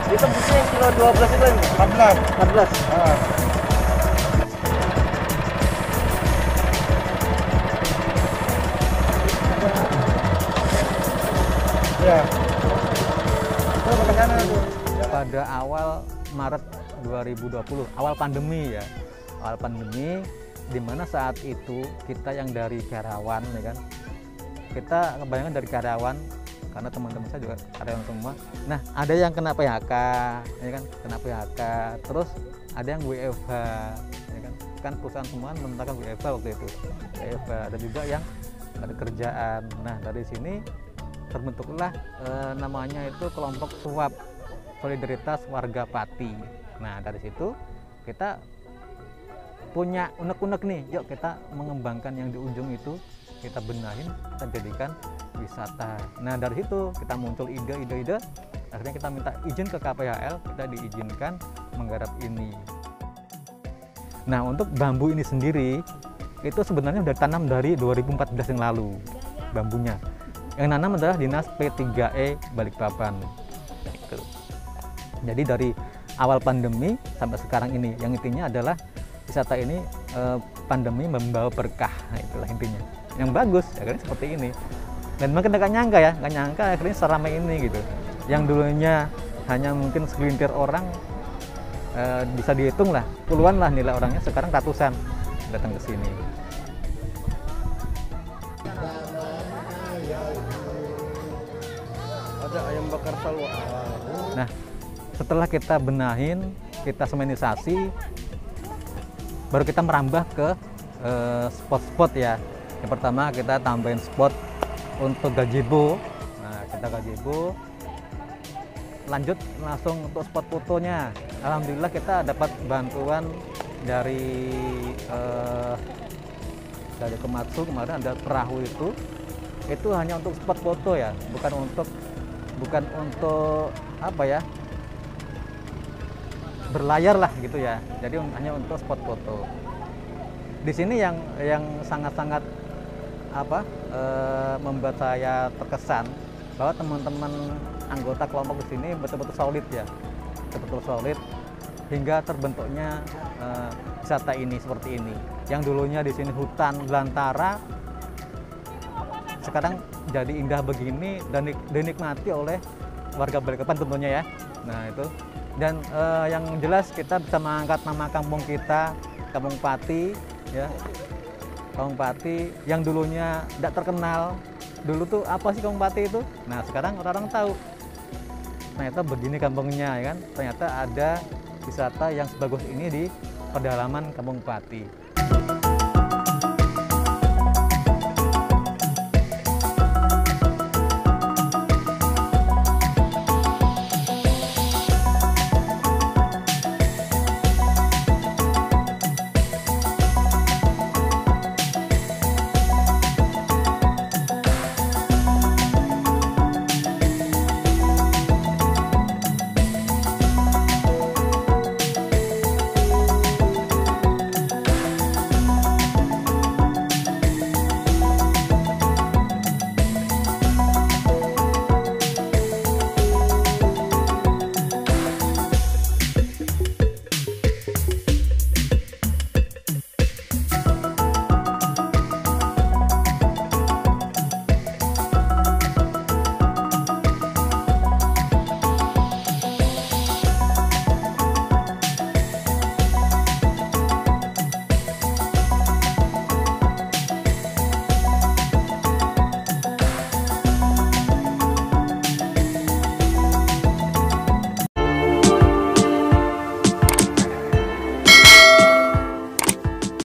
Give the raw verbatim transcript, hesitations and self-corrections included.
Itu busnya yang kilo dua belas itu lagi? empat belas. empat belas. Ah. Ya. Oh, ke sana tuh. Pada awal Maret dua ribu dua puluh, awal pandemi ya. Awal pandemi, di mana saat itu kita yang dari Karawang ya kan. Kita kebanyakan dari Karawang karena teman-teman saya juga karyawan semua. Nah, ada yang kena P H K, ya kan, kena P H K. Terus ada yang W F H, ya kan. Kan perusahaan semua menetapkan W F H waktu itu. W F H ada juga yang ada kerjaan. Nah, dari sini terbentuklah eh, namanya itu kelompok SWAP, Solidaritas Warga Pati. Nah, dari situ kita punya unek-unek nih, yuk kita mengembangkan yang di ujung itu, kita benahin, kita jadikan wisata. Nah, dari situ kita muncul ide-ide-ide, akhirnya kita minta izin ke K P H L, kita diizinkan menggarap ini. Nah, untuk bambu ini sendiri, itu sebenarnya sudah tanam dari dua ribu empat belas yang lalu, bambunya. Yang nanam adalah Dinas P tiga E Balikpapan. Gitu. Jadi dari awal pandemi sampai sekarang ini, yang intinya adalah wisata ini eh, pandemi membawa berkah, nah, itulah intinya. Yang bagus, akhirnya seperti ini. Dan makin gak nyangka ya, gak nyangka akhirnya seramai ini gitu. Yang dulunya hanya mungkin segelintir orang, eh, bisa dihitung lah, puluhan lah nilai orangnya, sekarang ratusan datang ke sini. Ada ayam bakar salwa. Nah, setelah kita benahin, kita semenisasi, baru kita merambah ke spot-spot eh, ya. Yang pertama kita tambahin spot untuk gazebo. Nah, kita gazebo. Lanjut langsung untuk spot fotonya. Alhamdulillah kita dapat bantuan dari eh, dari Komatsu kemarin, ada perahu itu. Itu hanya untuk spot foto ya, bukan untuk bukan untuk apa ya, berlayar lah gitu ya. Jadi hanya untuk spot foto. Di sini yang yang sangat-sangat apa e, membuat saya terkesan bahwa teman-teman anggota kelompok di sini betul-betul solid ya, betul-betul solid hingga terbentuknya e, wisata ini seperti ini. Yang dulunya di sini hutan belantara, sekarang jadi indah begini dan dinikmati oleh warga Balikpapan tentunya ya. Nah itu, dan eh, yang jelas kita bisa mengangkat nama kampung kita, Kampung Pati ya, Kampung Pati yang dulunya tidak terkenal. Dulu tuh apa sih Kampung Pati itu? Nah sekarang orang-orang tahu. Ternyata begini kampungnya ya kan. Ternyata ada wisata yang sebagus ini di pedalaman Kampung Pati.